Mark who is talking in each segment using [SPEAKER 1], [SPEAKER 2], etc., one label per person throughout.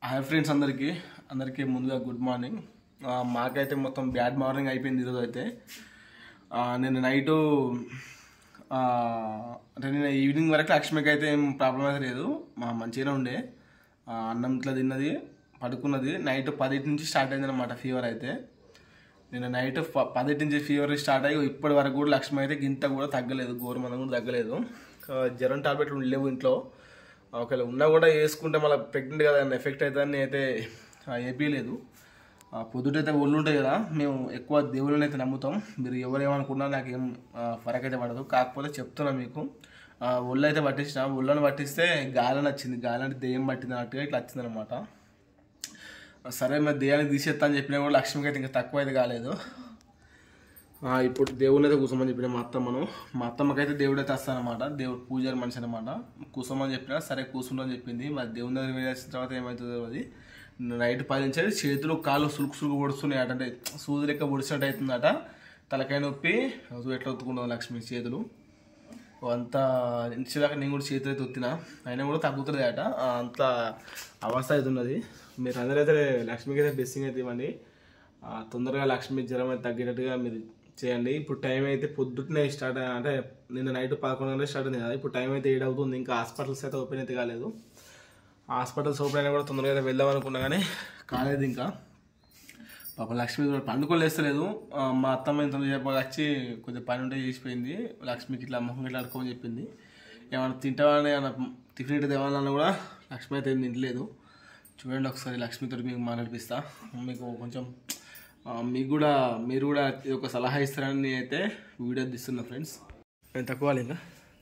[SPEAKER 1] Hi friends, అందరికీ ముందుగా good morning. మాకైతే మొత్తం బ్యాడ్ మార్నింగ్ అయిపోయింది ఈరోజు అయితే. నేను నైటు అంటే నేను ఈవినింగ్ వరకు లక్ష్మికి అయితే ఏం ప్రాబ్లం అయితే లేదు, మంచిగానే ఉండే. అన్నం ఇట్లా తిన్నది, పడుకున్నది. నైట్ 10 నుంచి స్టార్ట్ అయింది అనమాట ఫీవర్ అయితే. నేను నైట్ 10 నుంచి ఫీవర్ స్టార్ట్ అయ్యి ఇప్పటి వరకు కూడా లక్ష్మి అయితే గింత కూడా తగ్గలేదు, గోరుమందం కూడా తగ్గలేదు. జ్వరం టాబ్లెట్లు లేవు ఇంట్లో. ఒకవేళ ఉన్నా కూడా వేసుకుంటే మళ్ళీ ప్రెగ్నెంట్ కదా ఎఫెక్ట్ అవుతుందని అయితే వేయలేదు. పొద్దుటైతే ఒళ్ళు ఉంటాయి కదా, మేము ఎక్కువ దేవుళ్ళని అయితే నమ్ముతాం. మీరు ఎవరేమనుకున్నా నాకేం ఫరక్ అయితే పడదు. కాకపోతే చెప్తున్నా మీకు, ఒళ్ళు అయితే పట్టించిన. ఒళ్ళని పట్టిస్తే గాలని వచ్చింది, గాలంటే దెయ్యం పట్టింది అన్నట్టుగా ఇట్లా వచ్చింది అనమాట. సరే మరి దెయ్యానికి తీసేస్తా అని చెప్పినా కూడా లక్ష్మికి అయితే ఇంకా తక్కువ అయితే కాలేదు. ఇప్పుడు దేవుని అయితే కూర్చోమని చెప్పిన మా అత్తమ్మకైతే దేవుడు అయితే వస్తానమాట. దేవుడు పూజారి మనిషి అనమాట. కూర్చోమని చెప్పినా సరే కూర్చుంటామని చెప్పింది. మరి దేవుని దగ్గర వేసిన తర్వాత ఏమవుతుందో అది. నైట్ 10 నుంచి చేతులు కాళ్ళు సులుకు పొడుస్తున్నాయి అంటే సూది లెక్క పొడిచినట్టు అవుతుందట. తలకాయ నొప్పి ఎట్లా ఒత్తుకుంటాం లక్ష్మి చేతులు అంత ఇంచుదాకా. నేను కూడా చేతులు అయితే ఒత్తినా, అయినా కూడా తగ్గుతుంది అట. అంత అవస్థ అవుతున్నది. మీరు అందరైతే లక్ష్మికి అయితే బ్లెస్సింగ్ అయితే ఇవ్వండి. తొందరగా లక్ష్మి జ్వరం అయితే తగ్గేటట్టుగా మీరు చేయండి. ఇప్పుడు టైం అయితే పొద్దున్నే స్టార్ట్, అంటే నిన్న నైట్ 11 గంటలకు స్టార్ట్ అయింది కదా, ఇప్పుడు టైం అయితే 7 అవుతుంది. ఇంకా హాస్పిటల్స్ అయితే ఓపెన్ అయితే కాలేదు. హాస్పిటల్స్ ఓపెన్ అయినా కూడా తొందరగా అయితే వెళ్దాం అనుకున్నా కానీ కాలేదు. ఇంకా పాప లక్ష్మి పండుకోలేస్తలేదు. మా అత్తమ్మ ఇంత చెప్పగా వచ్చి కొద్దిగా పని ఉంటే చేసిపోయింది. లక్ష్మికి ఇట్లా ముఖం ఇట్లా అడుకోమని చెప్పింది. ఏమైనా తింటామని ఏమైనా టిఫిన్ ఇటు తేవాలన్నా కూడా లక్ష్మి అయితే ఏం తింటలేదు. చూడండి ఒకసారి లక్ష్మితో మీకు మాట్లాడిపిస్తా. మీకు కొంచెం మీరు కూడా ఇది ఒక సలహా ఇస్తారని అయితే వీడియో తీస్తున్నా ఫ్రెండ్స్. నేను తక్కువ ఇంకా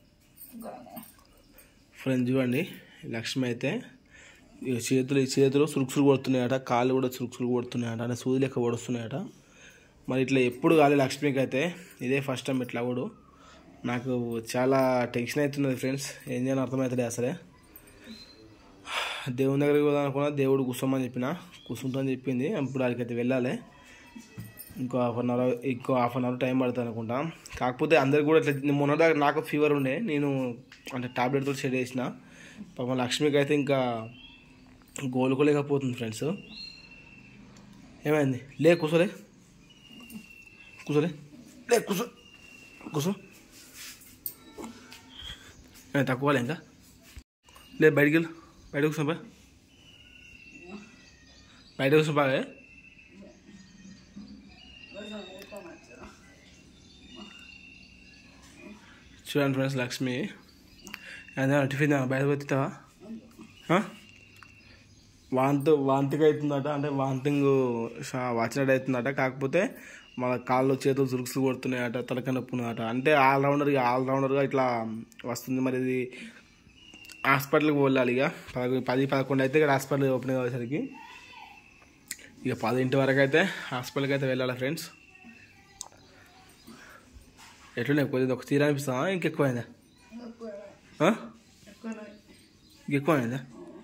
[SPEAKER 1] ఫ్రెండ్స్ చూడండి, లక్ష్మి అయితే చేతులు సురుకు కొడుతున్నాయట, కాళ్ళు కూడా సురుకు కొడుతున్నాయట, అంటే సూది లెక్క పొడుస్తున్నాయట. మరి ఇట్లా ఎప్పుడు కాలే లక్ష్మికి అయితే, ఇదే ఫస్ట్ టైం ఇట్లా కూడా. నాకు చాలా టెన్షన్ అవుతున్నది ఫ్రెండ్స్, ఏం చేయాలని అర్థమవుతుంది అసలే. దేవుని దగ్గరికి పోదాం అనుకున్నా, దేవుడు కూర్చోమని కూర్చుంటామని చెప్పింది. ఇప్పుడు అక్కడికైతే వెళ్ళాలి. ఇంకో హాఫ్ అన్ అవర్ టైం పడుతుంది అనుకుంటా. కాకపోతే అందరికి కూడా ఇట్లా మొన్నదాకా నాకు ఫీవర్ ఉండే, నేను అంటే టాబ్లెట్తో సెట్ చేసిన. పాపం లక్ష్మికి అయితే ఇంకా కోలుకోలేకపోతుంది ఫ్రెండ్స్. ఏమైంది? కూర్చోలే కూర్చో తక్కువ ఇంకా బయటికి కూర్చో బయట కూర్చో బాగా. చూడండి ఫ్రెండ్స్, లక్ష్మి టిఫిన్ బయట పెడతావా? వాంతిగా అవుతుందట, అంటే వాంతింగ్ వచ్చినట్టు అవుతుందట. కాకపోతే మన కాళ్ళు చేతులు సురుకు కొడుతున్నాయట, తలకాయ నొప్పున్నాయట. అంటే ఆల్రౌండర్గా ఇట్లా వస్తుంది. మరి ఇది హాస్పిటల్కి వెళ్ళాలి. ఇక 10-11 అయితే ఇక్కడ హాస్పిటల్ ఓపెన్ అయ్యేసరికి ఇక 10 వరకు అయితే హాస్పిటల్కి అయితే వెళ్ళాలి ఫ్రెండ్స్. ఎట్లున్నాయి? కొద్దిగా ఒక తీరా అనిపిస్తావా? ఇంకెక్కువైందా? ఇంకెక్కువైందా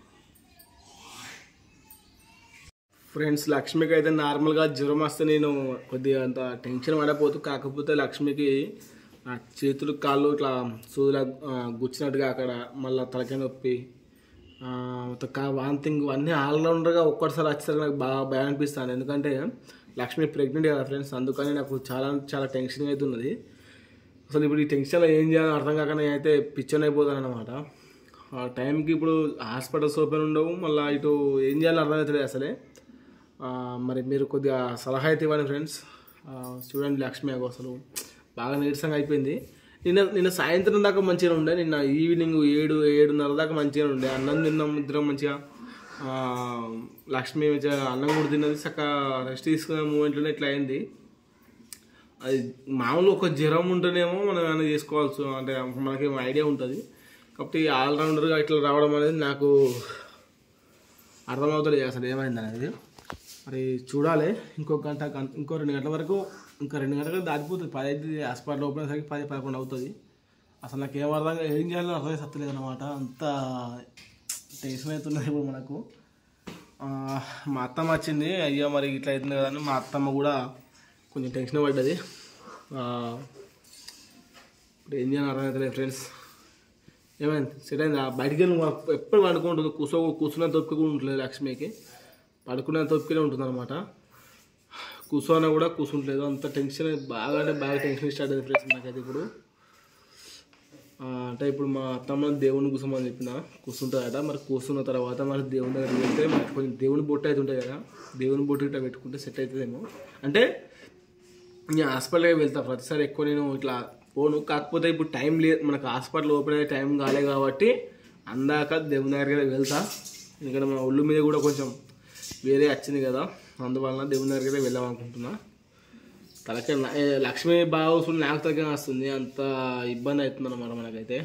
[SPEAKER 1] ఫ్రెండ్స్? లక్ష్మికి అయితే నార్మల్గా జ్వరం వస్తే నేను కొద్దిగా అంత టెన్షన్ పడకపోతు. కాకపోతే లక్ష్మికి చేతులు కాళ్ళు ఇట్లా సూదులా గుచ్చినట్టుగా అక్కడ, మళ్ళీ తలకాయ నొప్పి, వాంతింగ్ అన్నీ ఆల్రౌండర్గా ఒక్కటిసారి వచ్చేసరికి నాకు బాగా భయం అనిపిస్తాను. ఎందుకంటే లక్ష్మి ప్రెగ్నెంట్ కదా ఫ్రెండ్స్, అందుకని నాకు చాలా టెన్షన్ అవుతున్నది. అసలు ఇప్పుడు ఈ టెన్షన్లో ఏం చేయాలని అర్థం కాక అయితే పిచ్చర్ అయిపోతాను అనమాట. ఆ టైంకి ఇప్పుడు హాస్పిటల్స్ ఓపెన్ ఉండవు, మళ్ళీ ఇటు ఏం చేయాలని అర్థం అవుతుంది అసలే. మరి మీరు కొద్దిగా సలహా అయితే ఇవ్వండి ఫ్రెండ్స్. చూడండి, లక్ష్మి అసలు బాగా నీరసంగా అయిపోయింది. నిన్న సాయంత్రం దాకా మంచిగా ఉండే, నిన్న ఈవినింగ్ 7-7:30 దాకా మంచిగా ఉండే. అన్నం తిన్నాం ఇద్దరం మంచిగా. లక్ష్మి అన్నం కూడా తిన్నది, చక్కగా రెస్ట్ తీసుకునే మూమెంట్లోనే ఇట్లా అయింది. అది మామూలు ఒక జ్వరం ఉంటేనేమో మనం ఏమైనా చేసుకోవాల్సి, అంటే మనకి ఐడియా ఉంటుంది. కాబట్టి ఆల్రౌండర్గా ఇట్లా రావడం అనేది నాకు అర్థమవుతుంది అసలు ఏమైంది అనేది. మరి చూడాలి. ఇంకో 2 గంటల వరకు, ఇంకా 2 గంటలకు దాటిపోతుంది. 10 హాస్పిటల్ ఓపెన్ అయ్యేసరికి 10-11 అవుతుంది. అసలు నాకు ఏం చేయాలో అర్థం సత్తలేదు అనమాట. అంత టెన్షన్ అవుతున్నది ఇప్పుడు మనకు. మా అత్తమ్మ వచ్చింది, అయ్యో మరి ఇట్లా అవుతుంది కదా అని. మా అత్తమ్మ కూడా కొంచెం టెన్షన్ పడ్డది. ఇప్పుడు ఏం చేయాలని అర్థమవుతలేదు ఫ్రెండ్స్. ఏమైంది సెట్ అయింది బయటికి వెళ్ళి ఎప్పుడు పడుకుంటుంది కూర్చున్న తొప్పి కూడా ఉండలేదు లక్ష్మికి పడుకునే తొప్పినే ఉంటుంది అనమాట కూర్చోనా కూడా కూర్చుంటలేదు అంత టెన్షన్ బాగా అంటే బాగా టెన్షన్ స్టార్ట్ అయింది ఫ్రెండ్స్ నాకైతే ఇప్పుడు అంటే ఇప్పుడు మా అత్తమ్మ దేవుని కూర్చోమని చెప్పిన కూర్చుంటుందట మరి కూర్చున్న తర్వాత మరి దేవుని దగ్గరికి వెళ్తే మనకి కొంచెం దేవుని బొట్టు అయితే ఉంటాయి కదా దేవుని బొట్టు ఇట్లా పెట్టుకుంటే సెట్ అవుతుందేమో అంటే నేను హాస్పిటల్కి వెళ్తాను ప్రతిసారి ఎక్కువ నేను ఇట్లా పోను కాకపోతే ఇప్పుడు టైం లేదు మనకు హాస్పిటల్ ఓపెన్ అయ్యే టైం కాలేదు కాబట్టి అందాక దేవుని దగ్గరికి వెళ్తా ఎందుకంటే మా ఒళ్ళు మీద కూడా కొంచెం వేరే వచ్చింది కదా అందువలన దేవుని దగ్గరికి వెళ్దామనుకుంటున్నా తలకే లక్ష్మీ బాగా వస్తుంది నాకు తగ్గ వస్తుంది అంత ఇబ్బంది అవుతుంది అన్నమాట మనకైతే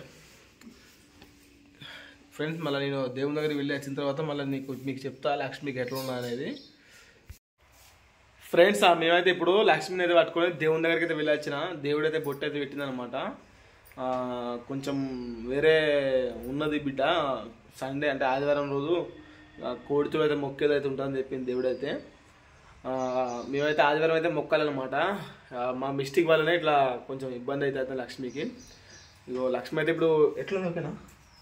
[SPEAKER 1] ఫ్రెండ్స్ మళ్ళీ నేను దేవుని దగ్గరికి వెళ్ళి వచ్చిన తర్వాత మళ్ళీ మీకు చెప్తా లక్ష్మికి ఎట్లా ఉన్నా అనేది ఫ్రెండ్స్ మేమైతే ఇప్పుడు లక్ష్మిని అయితే పట్టుకొని దేవుని దగ్గరికి అయితే వెళ్ళి వచ్చిన దేవుడు అయితే బొట్టు అయితే పెట్టిందనమాట కొంచెం వేరే ఉన్నది బిడ్డ సండే అంటే ఆదివారం రోజు కోడితో అయితే మొక్కేది అయితే ఉంటుందని చెప్పింది దేవుడు అయితే మేమైతే ఆదివారం అయితే మొక్కాలన్నమాట మా మిస్టేక్ వల్లనే ఇట్లా కొంచెం ఇబ్బంది అవుతుంది లక్ష్మికి ఇగో లక్ష్మి అయితే ఇప్పుడు ఎట్లా ఓకేనా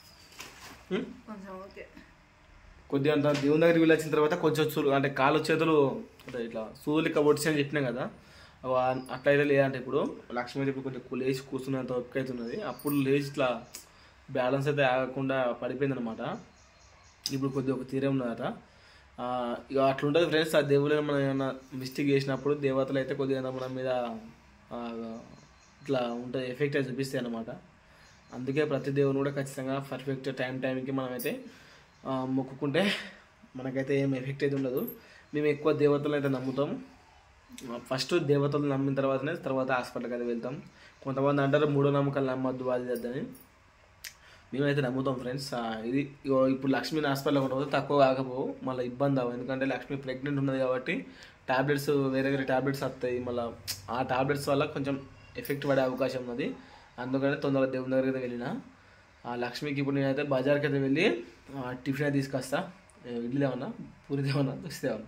[SPEAKER 1] కొద్దిగా అంత దేవుని దగ్గరికి వెళ్ళి వచ్చిన తర్వాత కొంచెం అంటే కాళ్ళు చేతులు అంటే ఇట్లా సూదులు ఇక్క పొడిచి అని చెప్పినాం కదా అట్లయితే లేదంటే ఇప్పుడు లక్ష్మి అయితే ఇప్పుడు కొంచెం లేచి కూర్చున్నంత ఒక్క అవుతున్నది అప్పుడు లేచి ఇట్లా బ్యాలెన్స్ అయితే ఆగకుండా పడిపోయింది అనమాట ఇప్పుడు కొద్దిగా ఒక తీరే ఉన్నదట ఇక అట్లుంటుంది ఫ్రెండ్స్ ఆ దేవుడు మనం ఏమైనా మిస్టేక్ చేసినప్పుడు దేవతలు అయితే కొద్దిగా మన మీద ఇట్లా ఉంటుంది ఎఫెక్ట్ అయితే చూపిస్తాయి అన్నమాట అందుకే ప్రతి దేవుని కూడా ఖచ్చితంగా పర్ఫెక్ట్ టైంకి మనమైతే మొక్కుకుంటే మనకైతే ఏం ఎఫెక్ట్ అయితే ఉండదు మేము ఎక్కువ దేవతలు అయితే నమ్ముతాం ఫస్ట్ దేవతలు నమ్మిన తర్వాత హాస్పిటల్కి అయితే వెళ్తాం కొంతమంది అంటారు మూఢో నమ్మకాలు నమ్మద్దు అది అని మేమైతే నమ్ముతాం ఫ్రెండ్స్ ఇది ఇప్పుడు లక్ష్మీని హాస్పిటల్లో ఉండదు తక్కువ కాకపోవు మళ్ళీ ఇబ్బంది అవ్వదు ఎందుకంటే లక్ష్మి ప్రెగ్నెంట్ ఉన్నది కాబట్టి టాబ్లెట్స్ వేరే టాబ్లెట్స్ వస్తాయి మళ్ళీ ఆ టాబ్లెట్స్ వల్ల కొంచెం ఎఫెక్ట్ పడే అవకాశం ఉన్నది అందుకని తొందరగా దేవుని దగ్గరికి అయితే వెళ్ళిన ఆ లక్ష్మికి ఇప్పుడు నేనైతే బజార్కి అయితే వెళ్ళి టిఫిన్ అయితే తీసుకొస్తా ఇడ్లీ ఏమన్నా పూరి తేమన్నా దోశ తేమన్నా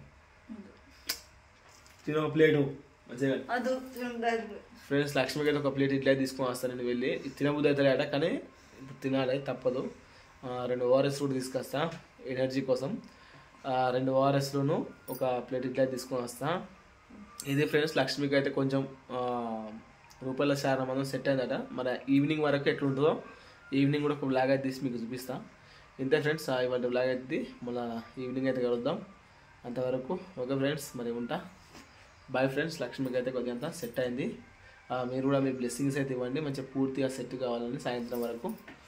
[SPEAKER 1] తిన ప్లేటు మంచిగా ఫ్రెండ్స్ లక్ష్మికి అయితే ఒక ప్లేట్ ఇడ్లీ తీసుకొని వస్తాను నేను వెళ్ళి తినబుద్ధి అవుతాయి కానీ ఇప్పుడు తినాలి తప్పదు 2 ORS కూడా తీసుకొస్తా ఎనర్జీ కోసం 2 ORSలోను ఒక ప్లేట్ ఇడ్లీ తీసుకొని వస్తా ఇది ఫ్రెండ్స్ లక్ష్మికి అయితే కొంచెం రూపాయల శారం మనం సెట్ అయిందట మరి ఈవినింగ్ వరకు ఎట్లుంటుందో ఈవినింగ్ కూడా ఒక బ్లాగ్ అయితే తీసి మీకు చూపిస్తా ఇంతే ఫ్రెండ్స్ ఇవాళ బ్లాగ్ అయితే మళ్ళీ ఈవినింగ్ అయితే కలుద్దాం అంతవరకు ఓకే ఫ్రెండ్స్ మరి ఉంటా బాయ్ ఫ్రెండ్స్ లక్ష్మికి అయితే కొద్దిగా అంతా సెట్ అయింది మీరు కూడా మీ బ్లెస్సింగ్స్ అయితే ఇవ్వండి మంచిగా పూర్తిగా సెట్ కావాలని సాయంత్రం వరకు